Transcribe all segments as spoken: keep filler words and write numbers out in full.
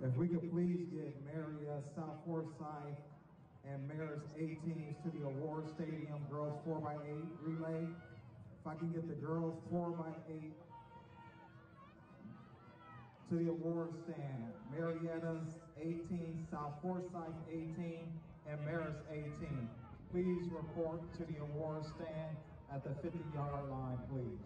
If we could please get Marietta, South Forsyth, and Maris A teams to the award stadium, girls four by eight relay. If I can get the girls four by eight to the award stand. Marietta's eighteen, South Forsyth eighteen, and Maris eighteen. Please report to the award stand at the fifty yard line, please.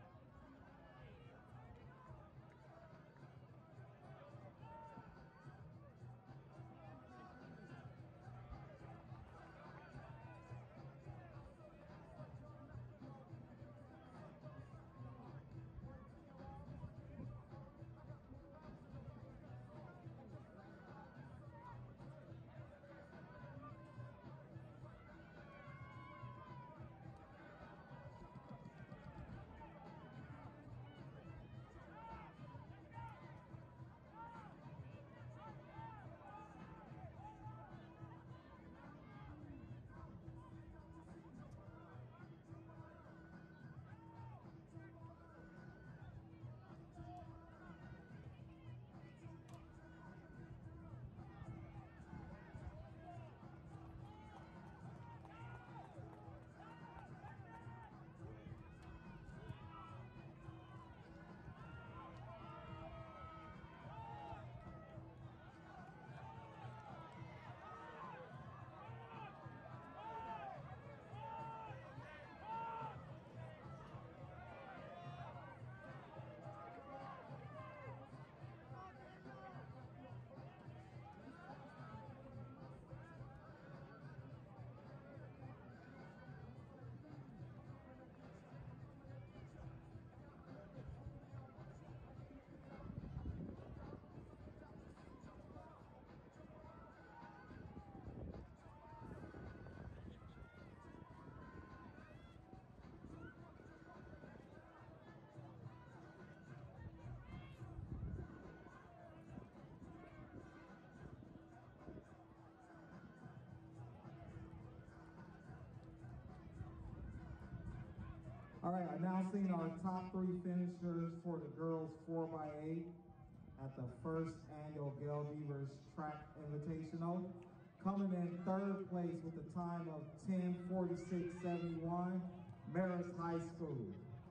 All right, announcing our top three finishers for the girls four by eight at the first annual Gail Devers Track Invitational. Coming in third place with a time of ten forty-six seventy-one, Maris High School.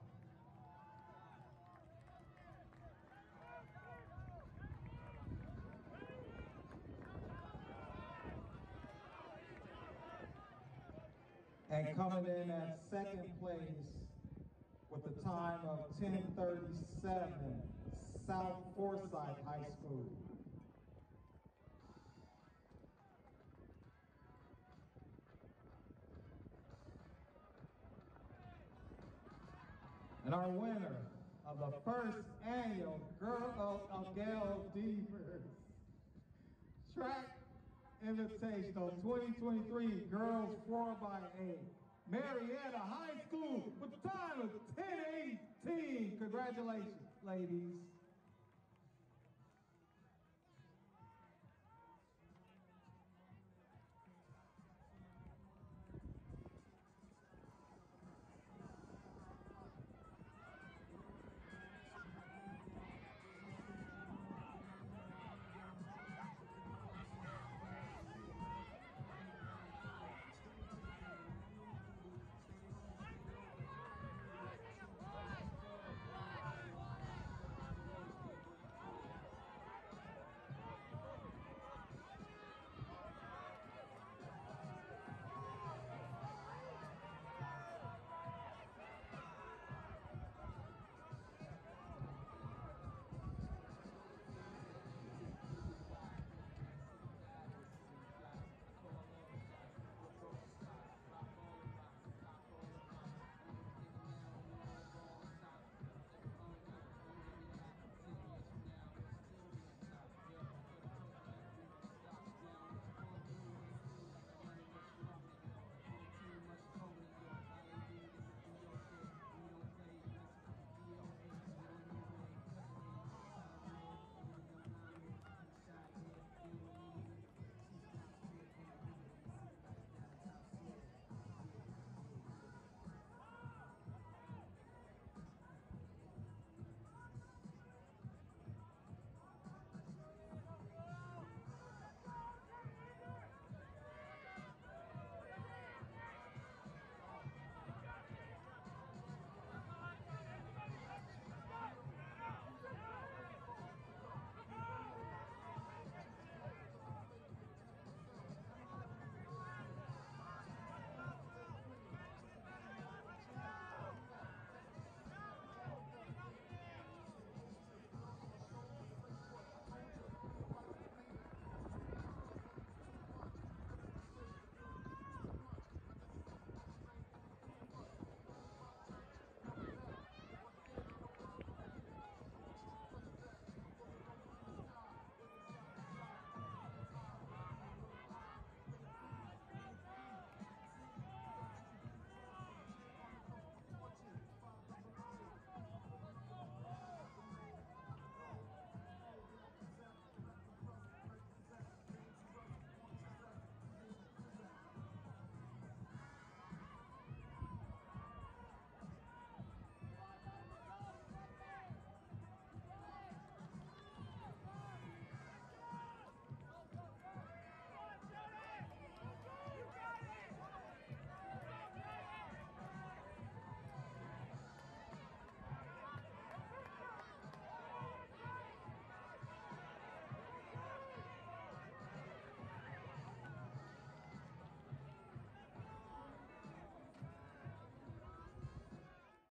And coming in at second place with a time of ten thirty-seven, South Forsyth High School. And our winner of the first annual Girl of Gail Devers Track Invitational twenty twenty-three Girls four by eight, Marietta High School with the time of ten eighteen. Congratulations, ladies.